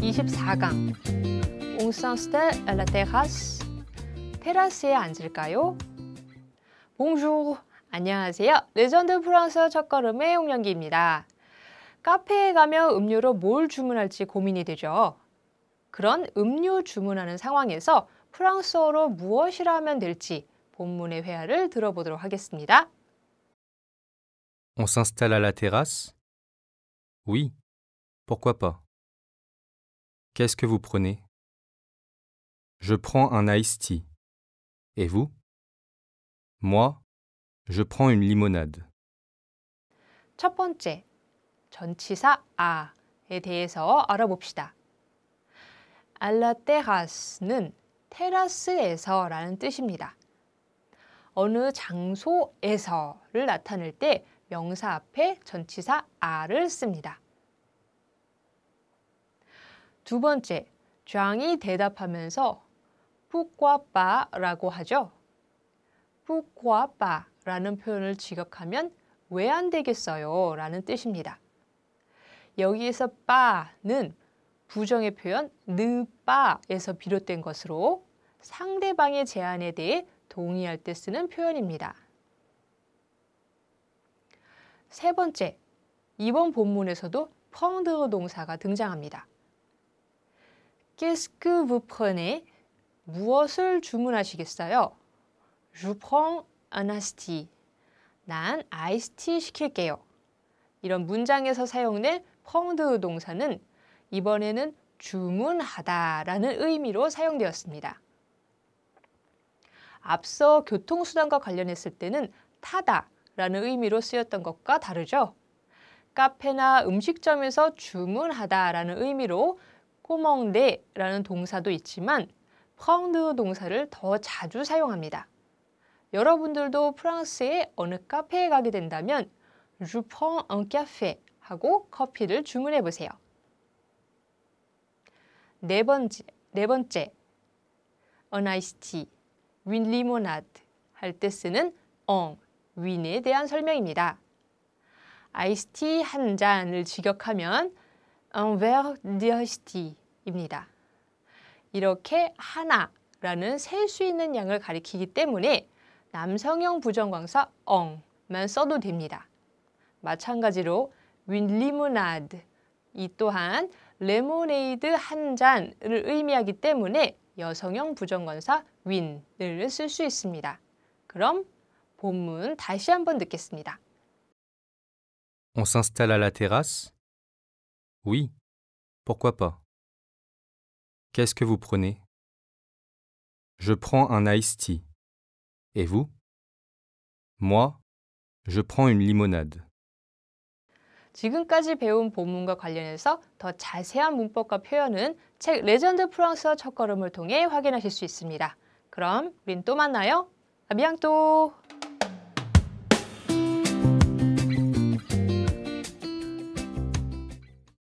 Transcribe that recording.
24강. On s'installe à la terrasse. 테라스에 앉을까요? Bonjour. 안녕하세요. 레전드 프랑스어 첫걸음의 홍영기입니다. 카페에 가면 음료로 뭘 주문할지 고민이 되죠. 그런 음료 주문하는 상황에서 프랑스어로 무엇이라 하면 될지 본문의 회화를 들어보도록 하겠습니다. On s'installe à la terrasse? Oui, pourquoi pas. Qu'est-ce que vous prenez? Je prends un iced tea. Et vous? Moi, je prends une limonade. 첫 번째, 전치사 아에 대해서 알아봅시다. à la terrasse는 테라스에서라는 뜻입니다. 어느 장소에서를 나타낼 때 명사 앞에 전치사 아를 씁니다. 두 번째, 장이 대답하면서 pourquoi pas라고 하죠. pourquoi pas라는 표현을 직역하면 왜 안 되겠어요? 라는 뜻입니다. 여기에서 pas는 부정의 표현 ne pas에서 비롯된 것으로 상대방의 제안에 대해 동의할 때 쓰는 표현입니다. 세 번째, 이번 본문에서도 prendre 동사가 등장합니다. Qu'est-ce que vous prenez? 무엇을 주문하시겠어요? Je prends un iced tea. 난 아이스티 시킬게요. 이런 문장에서 사용된 prendre 동사는 이번에는 주문하다라는 의미로 사용되었습니다. 앞서 교통수단과 관련했을 때는 타다라는 의미로 쓰였던 것과 다르죠. 카페나 음식점에서 주문하다라는 의미로 commander라는 동사도 있지만 prendre 동사를 더 자주 사용합니다. 여러분들도 프랑스의 어느 카페에 가게 된다면 Je prends un café 하고 커피를 주문해 보세요. 네 번째, un iced tea, une limonade 할 때 쓰는 un, win에 대한 설명입니다. 아이스티 한 잔을 직역하면 un verre d'iced tea입니다. 이렇게 하나라는 셀 수 있는 양을 가리키기 때문에 남성형 부정광사 on만 써도 됩니다. 마찬가지로 une limonade, 이 또한 레모네이드 한 잔을 의미하기 때문에 여성형 부정관사 win을 쓸 수 있습니다. 그럼 본문 다시 한번 듣겠습니다. On s'installe à la terrasse? Oui, pourquoi pas. Qu'est-ce que vous prenez? Je prends un iced tea. Et vous? Moi, je prends une limonade. 지금까지 배운 본문과 관련해서 더 자세한 문법과 표현은 책 레전드 프랑스어 첫걸음을 통해 확인하실 수 있습니다. 그럼 우린 또 만나요. 아비앙또!